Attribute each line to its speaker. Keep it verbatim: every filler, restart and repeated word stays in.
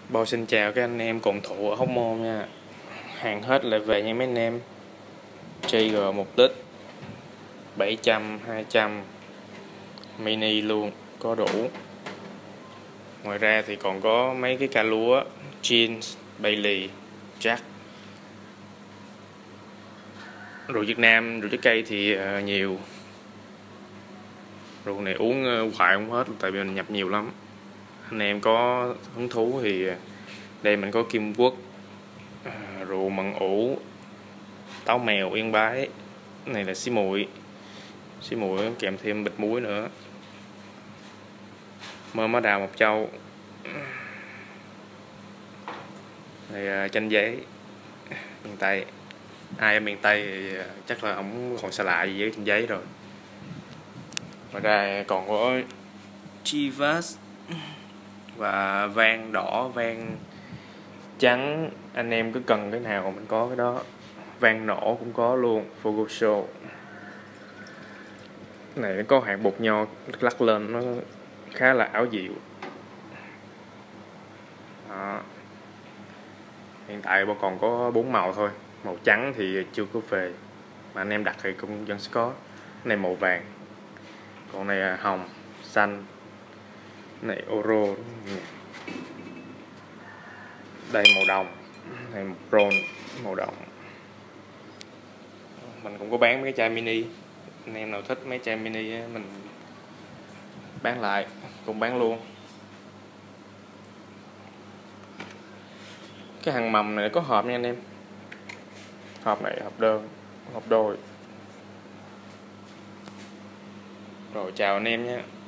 Speaker 1: Bo xin chào các anh em cùng thủ ở Hóc Môn nha. Hàng hết lại về nha mấy anh em. gi giê một lít bảy trăm, hai trăm mini luôn, có đủ. Ngoài ra thì còn có mấy cái ca lúa Jeans, Bailey, Jack. Rượu Việt Nam, rượu trái cây thì nhiều. Rượu này uống hoài không hết tại vì mình nhập nhiều lắm. Anh em có hứng thú thì đây mình có Kim Quốc, rượu mận ủ, táo mèo Yên Bái, này là xí muội, xí muội kèm thêm bịch muối nữa, mơ má đào Mộc Châu, này chanh giấy miền Tây. Ai ở miền Tây thì chắc là không còn xa lạ gì với chanh giấy rồi. Ngoài ra còn có Chivas và vang đỏ, vang trắng, anh em cứ cần cái nào mình có cái đó. Vang nổ cũng có luôn, Fogo Show này nó có hạt bột nho lắc lên nó khá là ảo diệu đó. Hiện tại bọn còn có bốn màu thôi, màu trắng thì chưa có về mà anh em đặt thì cũng vẫn sẽ có. Này màu vàng, còn này là hồng, xanh, này oro, đây màu đồng, này bron màu đồng. Mình cũng có bán mấy cái chai mini, anh em nào thích mấy chai mini mình bán lại, cũng bán luôn. Cái hàng mầm này có hộp nha anh em, hộp này hộp đơn, hộp đôi. Rồi chào anh em nhé.